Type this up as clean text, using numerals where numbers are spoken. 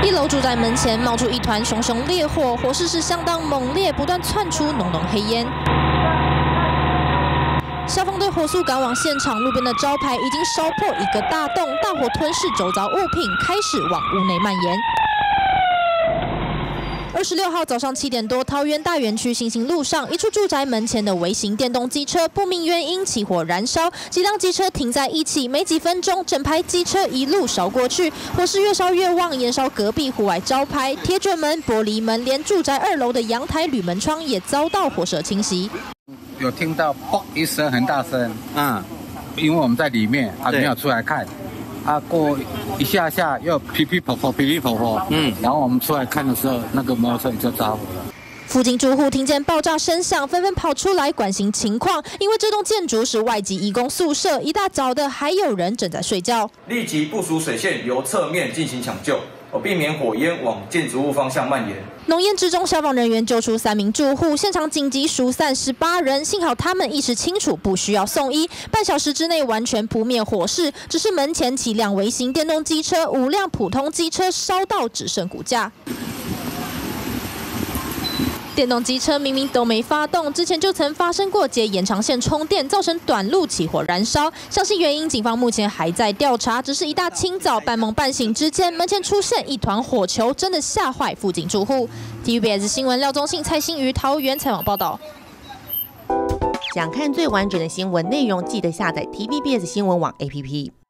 1楼住宅门前冒出一团熊熊烈火，火势是相当猛烈，不断窜出浓浓黑烟。消防队火速赶往现场，路边的招牌已经烧破一个大洞，大火吞噬周遭物品，开始往屋内蔓延。26号早上7点多，桃园大园区新兴路上，一处住宅门前的微型电动机车不明原因起火燃烧，几辆机车停在一起，没几分钟，整排机车一路烧过去，火势越烧越旺，延烧隔壁户外招牌、铁卷门、玻璃门，连住宅2楼的阳台铝门窗也遭到火舌侵袭。 有听到砰一声很大声，因为我们在里面，没有出来看。过一下下又噼噼啪啪，噼噼啪啪，然后我们出来看的时候，那个摩托车就着火了。 附近住户听见爆炸声响，纷纷跑出来关心情况，因为这栋建筑是外籍移工宿舍，一大早的还有人正在睡觉。 立即部署水线，由侧面进行抢救，避免火焰往建筑物方向蔓延。 浓烟之中，消防人员救出3名住户，现场紧急疏散18人，幸好他们意识清楚，不需要送医。半小时之内完全扑灭火势，只是门前7辆微型电动机车、5辆普通机车烧到只剩骨架。电动机车明明都没发动，之前就曾发生过接延长线充电，造成短路起火燃烧。详细原因，警方目前还在调查。只是一大清早半梦半醒之间，门前出现一团火球，真的吓坏附近住户。TVBS 新闻廖宗信、蔡欣瑜桃园采访报道。 想看最完整的新闻内容，记得下载 TVBS 新闻网 APP。